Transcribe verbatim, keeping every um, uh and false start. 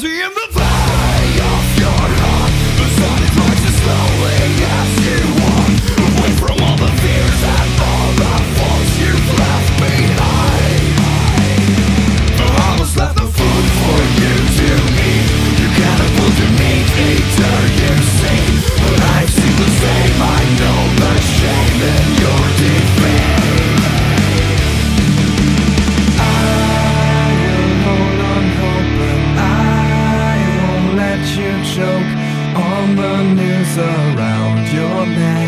empty in the valley of your heart. The sun is rising slowly as you walk away from all the fears and all the faults you've left behind. The house left the food for you to eat. You can't afford to meet eater, you see. But I've seen the same, I know the shame in your defeat. You choke on the news around your neck.